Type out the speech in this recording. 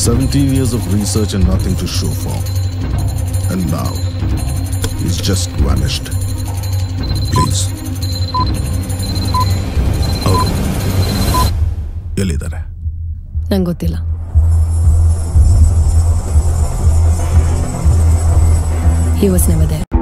17 years of research and nothing to show for. And now, he's just vanished. Please. ಅವರು ಎಲ್ಲಿದ್ದಾರೆ? ನಂಗೆ ಗೊತ್ತಿಲ್ಲ. He was never there.